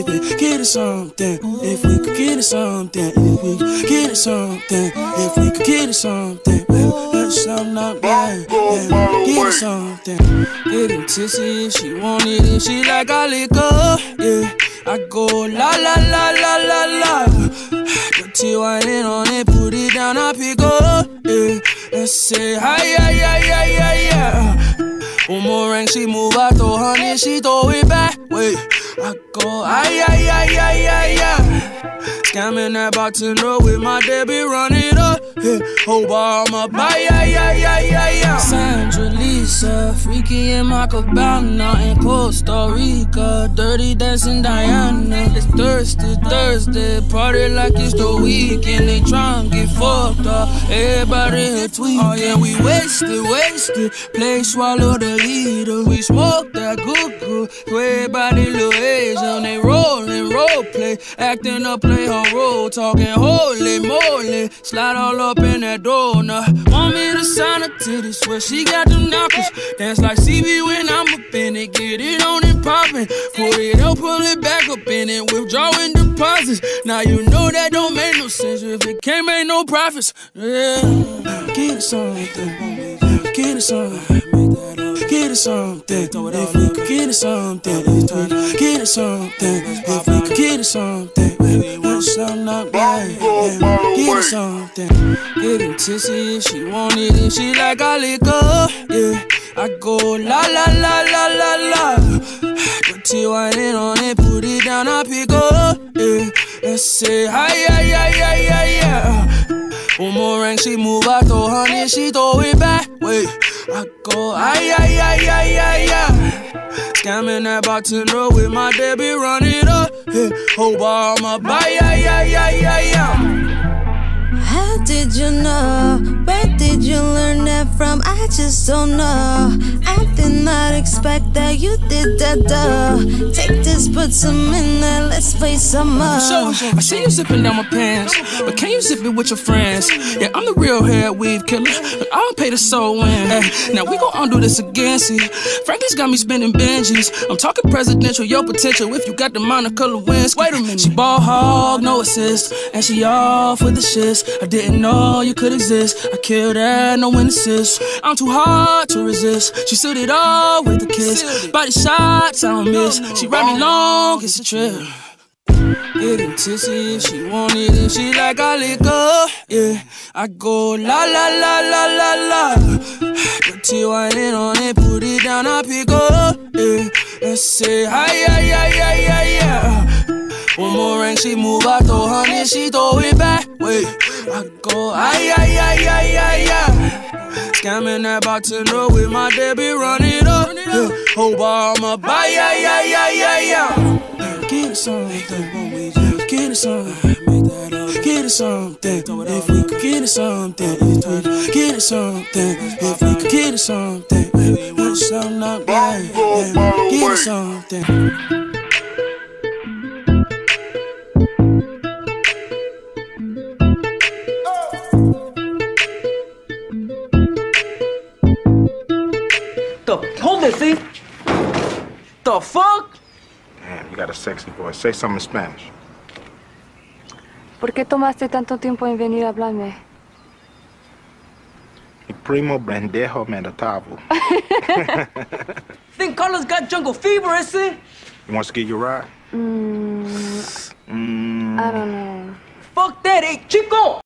we get it something, if we could get it something, if we could get it something, if we could get it something, well, that's something not bad, yeah, get it something. Getting tipsy if she want it, if she like I liquor, yeah. I go la la la la la la. Dirty whining on it, put it down, I pick up, yeah. And say hi, yeah, yeah, yeah, yeah, yeah. Boomerang, she move, I throw honey, she throw it back. Wait, I go, ay, ay, ay, ay, ay, ay. Scamming that bartender with my debit, run it up. Yeah, whole bar, I'm up, ay, ay, ay, ay, ay, ay. Sandra, Lisa, Freaky and my Cabana in Costa Rica. Dirty dancing Diana. It's Thursday, party like it's the weekend. They tryna get fucked up, everybody here tweaking. Oh yeah, we wasted. Play, swallow the leader. We smoke that good. Everybody little Asian. They rollin', role play, acting up, play her role, talking holy moly. Slide all up in that door now. Want me to sign her titties, swear she got them knuckles. Dance like CB when I'm up in it. Get it on and poppin'. Pull it up, pull it back up in it. Withdrawing deposits. Now you know that don't make no sense. If it can't make no profits, yeah. Get it something, get it something, get it something. If we could get it something, if we could get it something, if we could get it something, that's something not bad, yeah. Get it something. Getting tipsy if she want it, if she like I liquor, yeah. I go la la la la la la. Dirty whining on it, put it down, I pick up, yeah. And say hi, yeah, yeah, yeah, yeah, yeah. Boomerang, she move, I throw honey, she throw it back. Wait, I go ay, ay, ay, ay, ay, ay. Scamming that bartender with my debit, run it up. Yeah, whole bar, I'm up, ay, ay, ay, ay, ay, ay. How did you know? Where did you learn that from? I just don't know. I did not expect that you did that though. Take this, put some in there, let's play some more. So, I see you zipping down my pants, but can you zip it with your friends? Yeah, I'm the real hair weave killer, but I don't pay the soul in. Hey, now we gon' undo this again, see. Frankie's got me spending Benjis. I'm talking presidential, your potential if you got the Monica Lewinsky. Wait a minute, she ball hog, no assist, and she off with the shits. I didn't know you could exist. I killed her, no witnesses. I'm too hard to resist. She sealed it all with a kiss. Body shots, I don't miss. She ride me long, it's a trip. Getting tipsy if she want it, if she like I liquor, yeah. I go la la la la la la. Dirty whining on it, put it down, I pick up, yeah. And say hi, yeah, yeah, yeah, yeah, yeah. Boomerang, she move, I throw honey, she throw it back. Wait, I go ay, ay, ay, ay, ay, ay. Scamming that bartender with my debit, run it up. Yeah, whole bar, I'm up, ay, ay, ay, ay, ay, ay. Get it something, get it something, get it something. If we could get it something, if we could get it something, if we could get it something, that's something not bad, yeah. Get it something. Hold it, see? The fuck? Damn, you got a sexy voice. Say something in Spanish. ¿Por qué tomaste tanto tiempo en venir a hablarme? Mi primo pendejo me atavo. Think Carlos got jungle fever, ese? He wants to get you a ride? I don't know. Fuck that, hey, chico!